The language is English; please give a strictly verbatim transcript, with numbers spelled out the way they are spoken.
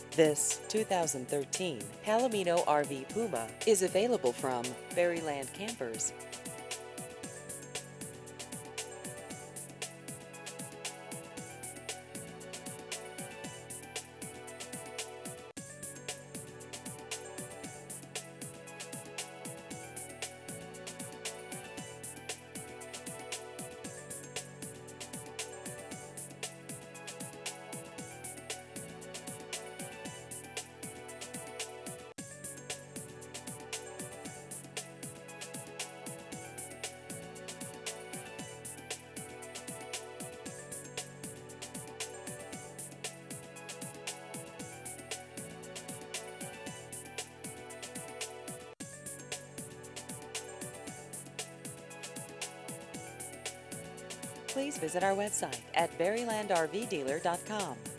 This two thousand thirteen Palomino R V Puma is available from Berryland Campers. Please visit our website at berryland r v dealer dot com.